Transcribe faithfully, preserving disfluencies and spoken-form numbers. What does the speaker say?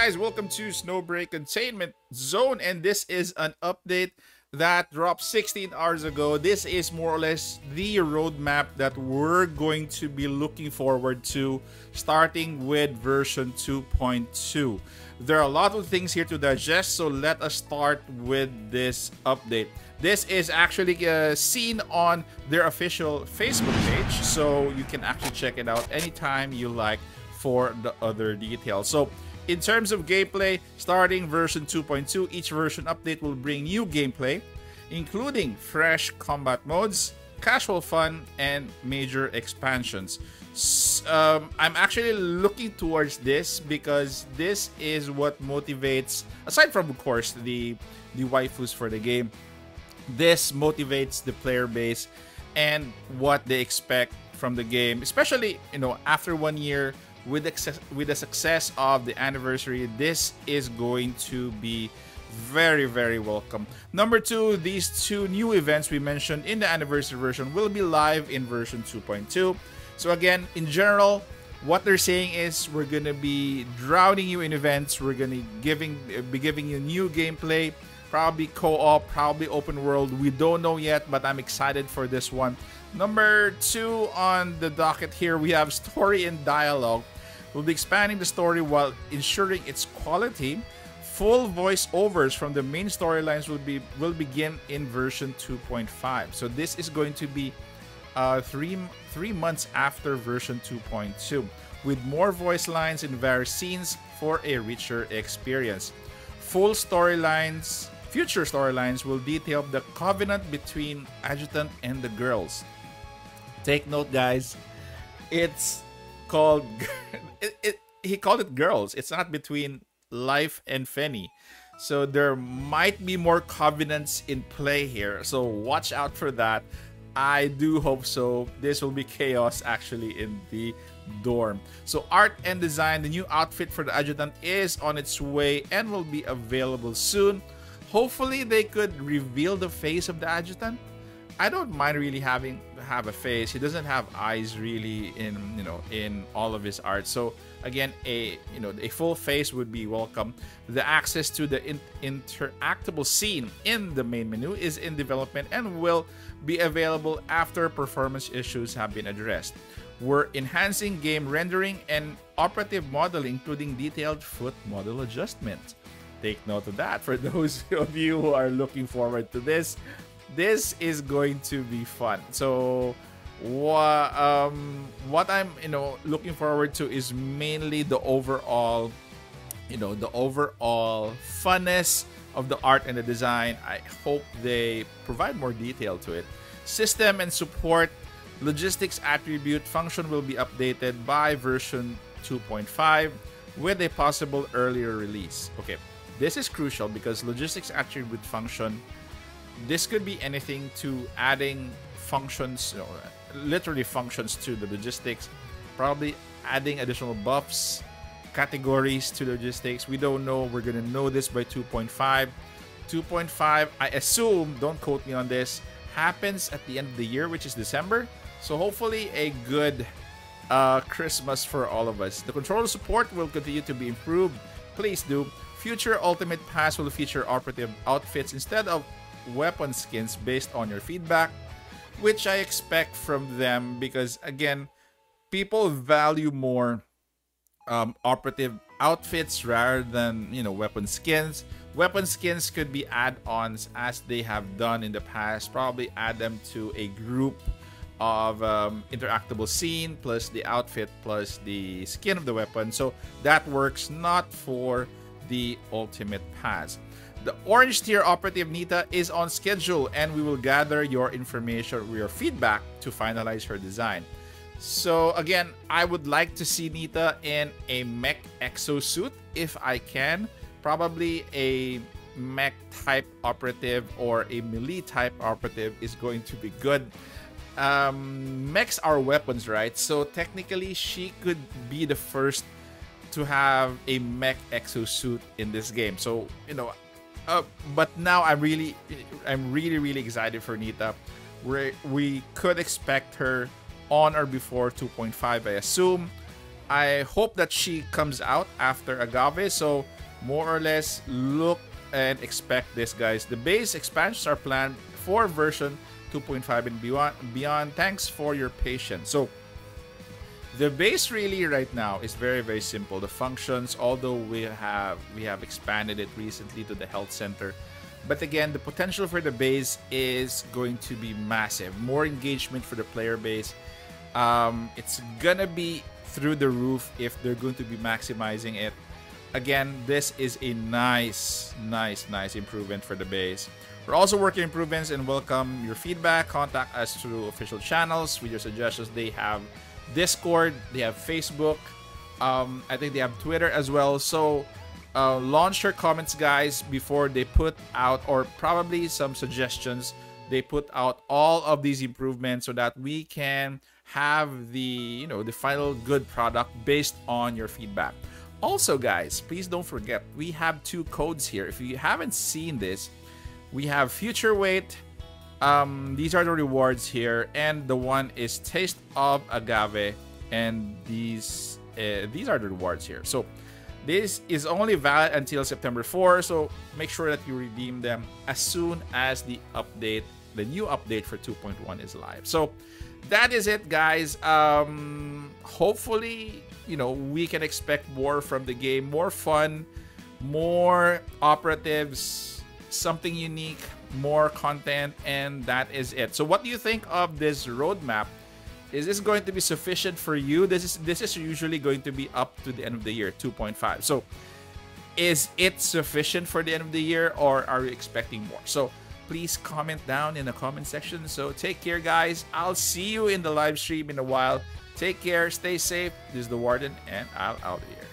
guys, welcome to Snowbreak Containment Zone, and this is an update that dropped sixteen hours ago. This is more or less the roadmap that we're going to be looking forward to starting with version two point two. There are a lot of things here to digest, so let us start with this update. This is actually uh, seen on their official Facebook page, so you can actually check it out anytime you like for the other details. So in terms of gameplay, starting version two point two, each version update will bring new gameplay, including fresh combat modes, casual fun, and major expansions. Um, I'm actually looking towards this because this is what motivates, aside from of course the the waifus for the game, this motivates the player base and what they expect from the game, especially you know after one year. With the, with the success of the anniversary, this is going to be very, very welcome. Number two, these two new events we mentioned in the anniversary version will be live in version two point two. So again, in general, what they're saying is we're gonna be drowning you in events. We're gonna giving be giving you new gameplay, probably co-op, probably open world. We don't know yet, but I'm excited for this one. Number two on the docket here, we have story and dialogue. We'll be expanding the story while ensuring its quality. Full voiceovers from the main storylines will be will begin in version two point five. So this is going to be uh, three three months after version two point two, with more voice lines in various scenes for a richer experience. Full storylines, future storylines will detail the covenant between Adjutant and the girls. Take note, guys. It's called it, it he called it girls. It's not between Life and Fenny, so there might be more covenants in play here, so watch out for that. I do hope so. This will be chaos actually in the dorm. So art and design, the new outfit for the Adjutant is on its way and will be available soon. Hopefully they could reveal the face of the Adjutant. I don't mind really having have a face. He doesn't have eyes really in you know in all of his art. So again, a you know a full face would be welcome. The access to the in interactable scene in the main menu is in development and will be available after performance issues have been addressed. We're enhancing game rendering and operative modeling, including detailed foot model adjustment. Take note of that for those of you who are looking forward to this. This is going to be fun. So what um what I'm you know looking forward to is mainly the overall you know the overall funness of the art and the design. I hope they provide more detail to it. System and support logistics attribute function will be updated by version two point five with a possible earlier release. Okay, this is crucial because logistics attribute function, this could be anything to adding functions, you know, literally functions to the logistics, probably adding additional buffs, categories to logistics. We don't know. We're going to know this by two point five. two point five, I assume, don't quote me on this, happens at the end of the year, which is December. So hopefully a good uh, Christmas for all of us. The controller support will continue to be improved. Please do. Future Ultimate Pass will feature operative outfits instead of weapon skins based on your feedback, which I expect from them because again, people value more um, operative outfits rather than you know weapon skins. Weapon skins could be add-ons as they have done in the past. Probably add them to a group of um, interactable scene plus the outfit plus the skin of the weapon. So that works not for the Ultimate Pass. The orange tier operative Nita is on schedule and we will gather your information or your feedback to finalize her design. So again, I would like to see Nita in a mech exosuit if I can. Probably a mech type operative or a melee type operative is going to be good. Um, mechs are weapons, right? So technically she could be the first to have a mech exosuit in this game. So, you know, Uh, but now I'm really, I'm really, really excited for Nita. We we could expect her on or before two point five, I assume. I hope that she comes out after Agave. So more or less look and expect this, guys. The base expansions are planned for version two point five and beyond. Beyond. Thanks for your patience. So the base really right now is very, very simple. The functions, although we have we have expanded it recently to the health center, but again, the potential for the base is going to be massive. More engagement for the player base. Um, it's gonna be through the roof if they're going to be maximizing it. Again, this is a nice, nice, nice improvement for the base. We're also working improvements and welcome your feedback. Contact us through official channels with your suggestions. They have Discord, they have Facebook, um, I think they have Twitter as well. So uh, launch your comments, guys, before they put out, or probably some suggestions. They put out all of these improvements so that we can have the, you know, the final good product based on your feedback. Also, guys, please don't forget, we have two codes here. If you haven't seen this, we have Future Weight. Um, these are the rewards here, and the one is Taste of Agave, and these uh, these are the rewards here. So this is only valid until September fourth, so make sure that you redeem them as soon as the update, the new update for two point one is live. So that is it, guys. Um, hopefully, you know, we can expect more from the game, more fun, more operatives, something unique, more content, and that is it. So what do you think of this roadmap? Is this going to be sufficient for you? This is this is usually going to be up to the end of the year, two point five. So is it sufficient for the end of the year, or are you expecting more? So please comment down in the comment section. So take care, guys. I'll see you in the live stream in a while. Take care, stay safe. This is the Warden, and I'm out of here.